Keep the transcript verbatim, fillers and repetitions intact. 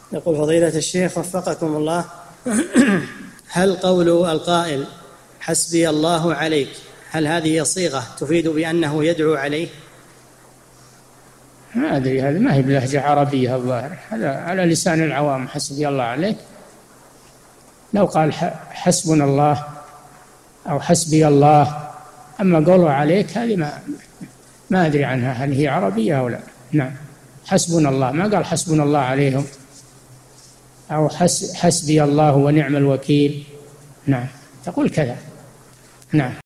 يقول فضيلة الشيخ وفقكم الله، هل قول القائل حسبي الله عليك، هل هذه صيغة تفيد بأنه يدعو عليه؟ ما أدري، هذه ما هي بلهجة عربية الظاهر، هذا على لسان العوام، حسبي الله عليك. لو قال حسبنا الله أو حسبي الله، أما قوله عليك هذه ما ما أدري عنها هل هي عربية أو لا. نعم، حسبنا الله، ما قال حسبنا الله عليهم أو حسبي الله ونعم الوكيل. نعم، تقول كذا. نعم.